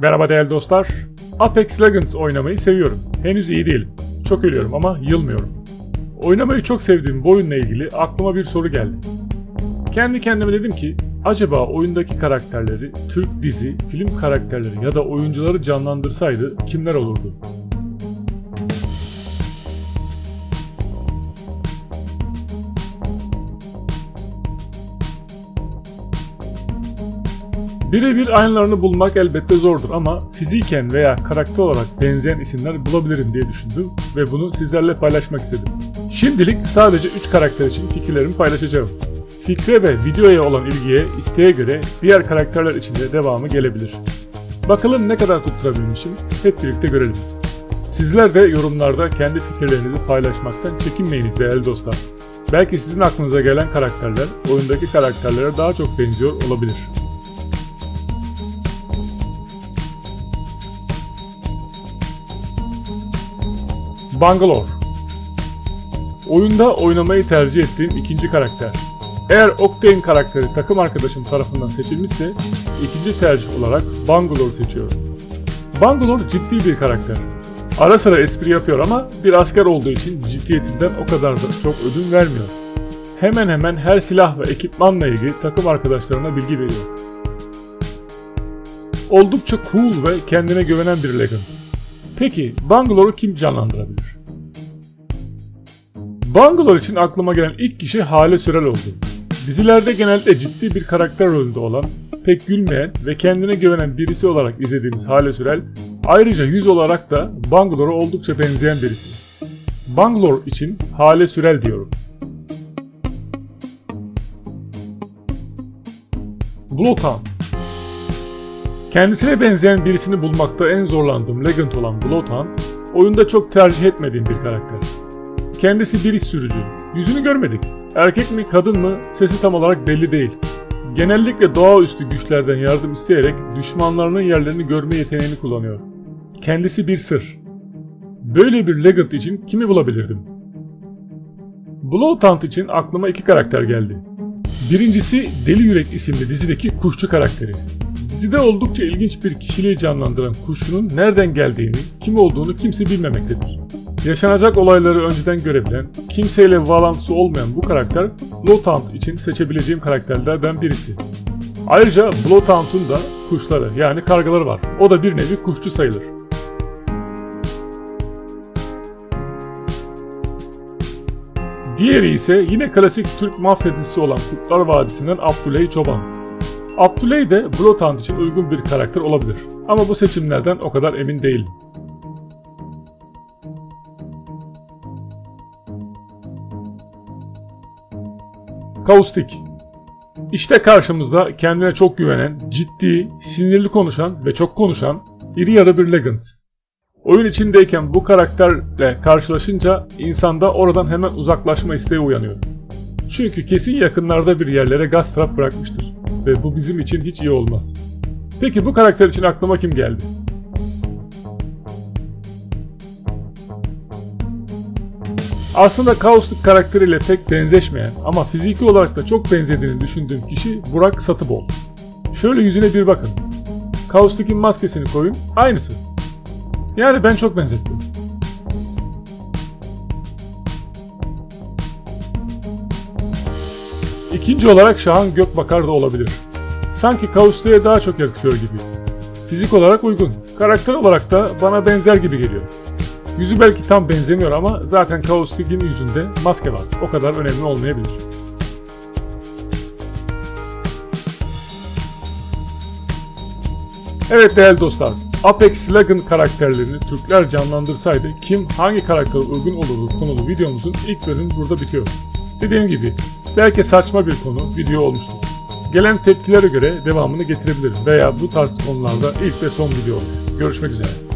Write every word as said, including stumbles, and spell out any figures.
Merhaba değerli dostlar. Apex Legends oynamayı seviyorum. Henüz iyi değilim. Çok ölüyorum ama yılmıyorum. Oynamayı çok sevdiğim bu oyunla ilgili aklıma bir soru geldi. Kendi kendime dedim ki, acaba oyundaki karakterleri Türk dizi, film karakterleri ya da oyuncuları canlandırsaydı kimler olurdu? Birebir aynılarını bulmak elbette zordur ama fiziken veya karakter olarak benzeyen isimler bulabilirim diye düşündüm ve bunu sizlerle paylaşmak istedim. Şimdilik sadece üç karakter için fikirlerimi paylaşacağım. Fikre ve videoya olan ilgiye, isteğe göre diğer karakterler için de devamı gelebilir. Bakalım ne kadar tutturabilmişim, hep birlikte görelim. Sizler de yorumlarda kendi fikirlerinizi paylaşmaktan çekinmeyiniz değerli dostlar. Belki sizin aklınıza gelen karakterler oyundaki karakterlere daha çok benziyor olabilir. Bangalore. Oyunda oynamayı tercih ettiğim ikinci karakter. Eğer Octane karakteri takım arkadaşım tarafından seçilmişse ikinci tercih olarak Bangalore seçiyorum. Bangalore ciddi bir karakter. Ara sıra espri yapıyor ama bir asker olduğu için ciddiyetinden o kadar da çok ödün vermiyor. Hemen hemen her silah ve ekipmanla ilgili takım arkadaşlarına bilgi veriyor. Oldukça cool ve kendine güvenen bir Legend. Peki Bangalore'u kim canlandırabilir? Bangalore için aklıma gelen ilk kişi Hale Sürel oldu. Dizilerde genelde ciddi bir karakter rolünde olan, pek gülmeyen ve kendine güvenen birisi olarak izlediğimiz Hale Sürel, ayrıca yüz olarak da Bangalore'a oldukça benzeyen birisi. Bangalore için Hale Sürel diyorum. Bloodhound. Kendisine benzeyen birisini bulmakta en zorlandığım Legend olan Bloodhound, oyunda çok tercih etmediğim bir karakter. Kendisi bir iş sürücü. Yüzünü görmedik. Erkek mi kadın mı sesi tam olarak belli değil. Genellikle doğaüstü güçlerden yardım isteyerek düşmanlarının yerlerini görme yeteneğini kullanıyor. Kendisi bir sır. Böyle bir Legend için kimi bulabilirdim? Bloodhound için aklıma iki karakter geldi. Birincisi Deli Yürek isimli dizideki kuşçu karakteri. Dizide oldukça ilginç bir kişiliği canlandıran kuşçunun nereden geldiğini, kim olduğunu kimse bilmemektedir. Yaşanacak olayları önceden görebilen, kimseyle bağlantısı olmayan bu karakter Bloodhound için seçebileceğim karakterlerden birisi. Ayrıca Bloodhound'un da kuşları yani kargaları var. O da bir nevi kuşçu sayılır. Diğeri ise yine klasik Türk mafya dizisi olan Kurtlar Vadisi'nden Abdüley Çoban. Abdüley de Bloodhound için uygun bir karakter olabilir ama bu seçimlerden o kadar emin değilim. Caustic. İşte karşımızda kendine çok güvenen, ciddi, sinirli konuşan ve çok konuşan iri yarı bir Legend. Oyun içindeyken bu karakterle karşılaşınca insanda oradan hemen uzaklaşma isteği uyanıyor. Çünkü kesin yakınlarda bir yerlere gaz trap bırakmıştır ve bu bizim için hiç iyi olmaz. Peki bu karakter için aklıma kim geldi? Aslında Caustic karakteriyle pek benzeşmeyen ama fiziki olarak da çok benzediğini düşündüğüm kişi Burak Satıbol. Şöyle yüzüne bir bakın. Caustic'in maskesini koyun, aynısı. Yani ben çok benzettim. İkinci olarak Şahan Gökbakar da olabilir. Sanki Caustic'e daha çok yakışıyor gibi. Fizik olarak uygun, karakter olarak da bana benzer gibi geliyor. Yüzü belki tam benzemiyor ama zaten Caustic'in yüzünde maske var. O kadar önemli olmayabilir. Evet değerli dostlar, Apex Legends karakterlerini Türkler canlandırsaydı kim hangi karaktere uygun olurdu konulu videomuzun ilk bölümü burada bitiyor. Dediğim gibi belki saçma bir konu video olmuştur. Gelen tepkilere göre devamını getirebilirim veya bu tarz konularda ilk ve son video olur. Görüşmek üzere.